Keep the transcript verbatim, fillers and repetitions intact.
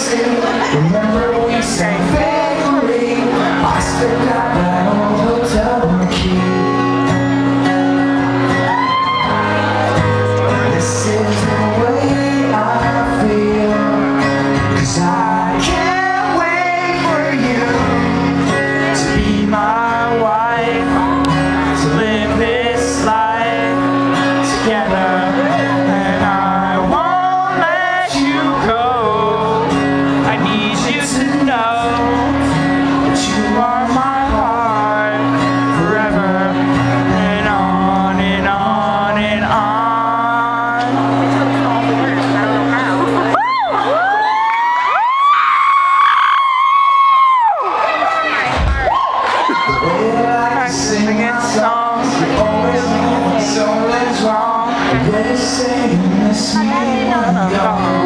Poughkeepsie. Remember we sang faithfully. I stepped out that old hotel marquee. This is the way I feel, 'cause I can't wait for you to be my wife, to live this life together. Singing songs, you always know when something's wrong. The way you say you miss me when I'm gone.